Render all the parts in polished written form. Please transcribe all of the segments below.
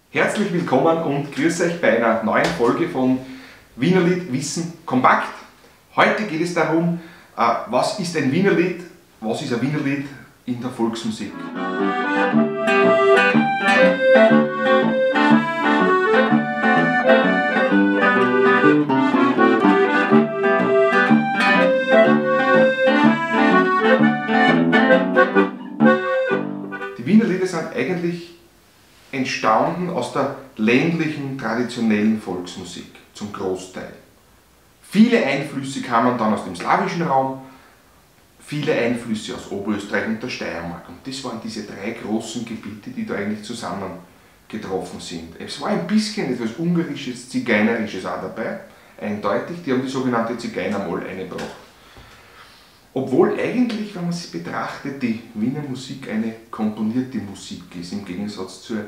Herzlich willkommen und grüß euch bei einer neuen Folge von Wienerlied Wissen kompakt. Heute geht es darum, was ist ein Wienerlied, was ist ein Wienerlied in der Volksmusik. Die Wienerlieder sind eigentlich entstanden aus der ländlichen, traditionellen Volksmusik, zum Großteil. Viele Einflüsse kamen dann aus dem slawischen Raum, viele Einflüsse aus Oberösterreich und der Steiermark. Und das waren diese drei großen Gebiete, die da eigentlich zusammengetroffen sind. Es war ein bisschen etwas Ungarisches, Zigeunerisches auch dabei, eindeutig. Die haben die sogenannte Zigeunermoll eingebracht. Obwohl eigentlich, wenn man es betrachtet, die Wiener Musik eine komponierte Musik ist, im Gegensatz zur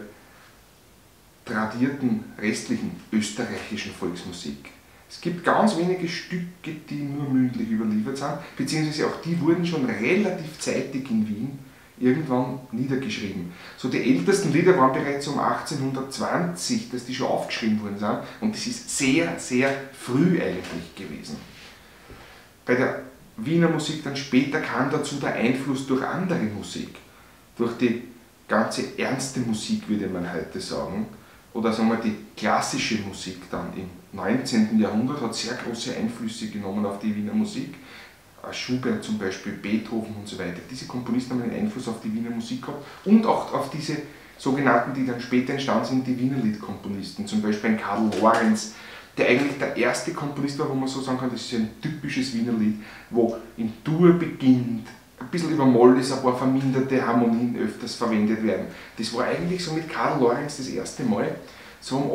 tradierten restlichen österreichischen Volksmusik. Es gibt ganz wenige Stücke, die nur mündlich überliefert sind, beziehungsweise auch die wurden schon relativ zeitig in Wien irgendwann niedergeschrieben. So die ältesten Lieder waren bereits um 1820, dass die schon aufgeschrieben worden sind, und das ist sehr, sehr früh eigentlich gewesen. Bei der Wiener Musik dann später kam dazu der Einfluss durch andere Musik, durch die ganze ernste Musik, würde man heute sagen, oder sagen wir die klassische Musik dann im 19. Jahrhundert hat sehr große Einflüsse genommen auf die Wiener Musik. Schubert zum Beispiel, Beethoven und so weiter. Diese Komponisten haben einen Einfluss auf die Wiener Musik gehabt und auch auf diese sogenannten, die dann später entstanden sind, die Wiener Liedkomponisten, zum Beispiel ein Karl Lorenz, der eigentlich der erste Komponist war, wo man so sagen kann, das ist ein typisches Wiener Lied, wo in Dur beginnt, ein bisschen über Moll ist, ein paar verminderte Harmonien öfters verwendet werden. Das war eigentlich so mit Karl Lorenz das erste Mal, so um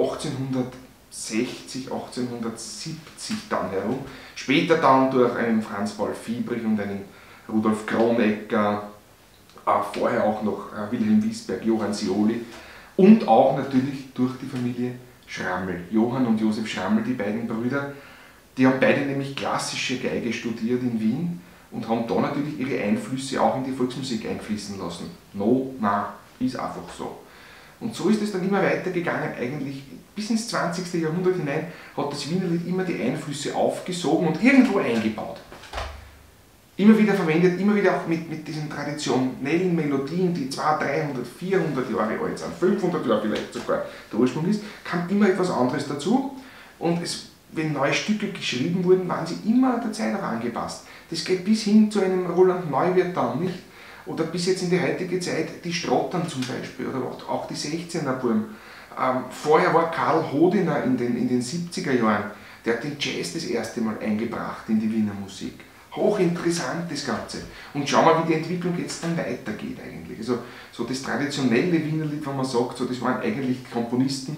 1860, 1870 dann herum. Später dann durch einen Franz Paul Fiebrich und einen Rudolf Kronecker, vorher auch noch Wilhelm Wiesberg, Johann Sioli und auch natürlich durch die Familie Schrammel. Johann und Josef Schrammel, die beiden Brüder, die haben beide nämlich klassische Geige studiert in Wien und haben da natürlich ihre Einflüsse auch in die Volksmusik einfließen lassen. Ist einfach so. Und so ist es dann immer weitergegangen, eigentlich bis ins 20. Jahrhundert hinein hat das Wienerlied immer die Einflüsse aufgesogen und irgendwo eingebaut. Immer wieder verwendet, immer wieder auch mit diesen traditionellen Melodien, die 200, 300, 400 Jahre alt sind, 500 Jahre vielleicht sogar der Ursprung ist, kam immer etwas anderes dazu, und wenn neue Stücke geschrieben wurden, waren sie immer der Zeit auch angepasst. Das geht bis hin zu einem Roland Neuwirth dann, nicht? Oder bis jetzt in die heutige Zeit die Strottern zum Beispiel, oder auch die 16er-Burm. Vorher war Karl Hodiner in den 70er Jahren, der hat den Jazz das erste Mal eingebracht in die Wiener Musik. Hochinteressant das Ganze. Und schauen wir, wie die Entwicklung jetzt dann weitergeht eigentlich. Also so das traditionelle Wienerlied, wenn man sagt, so, das waren eigentlich Komponisten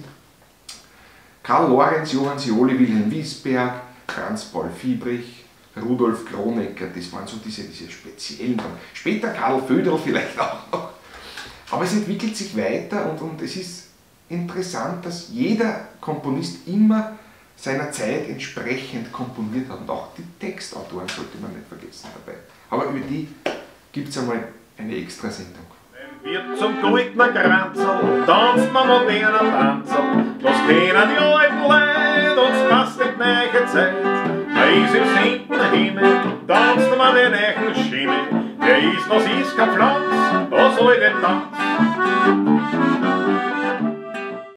Karl Lorenz, Johann Sioli, Wilhelm Wiesberg, Franz Paul Fiebrich, Rudolf Kronecker, das waren so diese speziellen. Später Karl Föderl vielleicht auch noch. Aber es entwickelt sich weiter, und es ist interessant, dass jeder Komponist immer seiner Zeit entsprechend komponiert hat. Und auch die Textautoren sollte man nicht vergessen dabei. Aber über die gibt es einmal eine extra Sendung. Wird zum goldenen Kranzel, tanzt man moderner Tanzel. Das kennen die alten Leute, uns passt die neue Zeit. Da ist im 7. Himmel, tanzt man den neuen Schimmel. Der ist, was ist, kein Pflanz,